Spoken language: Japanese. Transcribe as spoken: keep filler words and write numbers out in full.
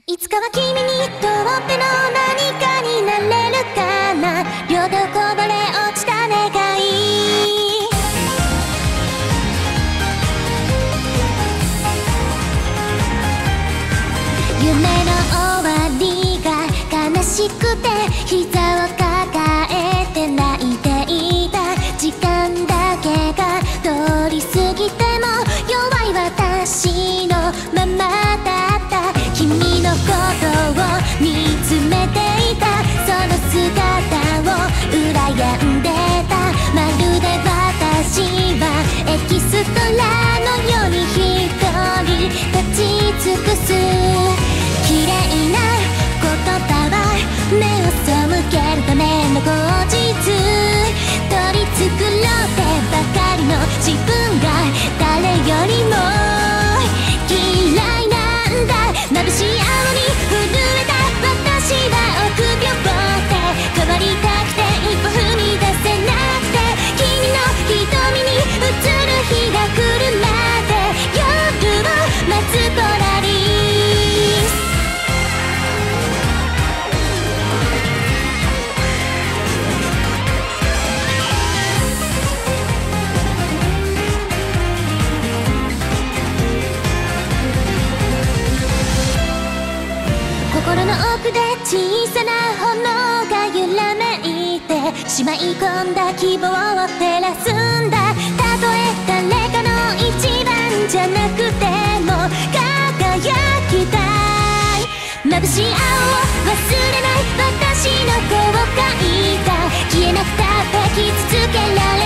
いつかは君にとっての何かになれるかな。両手をこぼれ落ちた願い。夢の終わりが悲しくて膝を抱えて泣いていた。時間だけが通り過ぎても弱い私のままだった。君のことを見つめていた。その姿を羨んでた。まるで私はエキストラのように一人立ち尽くす。綺麗な言葉は目を背けるための口実。取り繕ってばかりの自分が誰よりも嫌いなんだ。眩しい青に震えた私は臆病で変わりたくて一歩踏み出せなくて。君の瞳に映る日が来るまで夜を待つポラリス。心の奥で小さな炎が揺らめいてしまい込んだ希望を照らすんだ。たとえ誰かの一番じゃなくても輝きたい。眩しい青を忘れない私の後悔が消えなくたって傷つけられ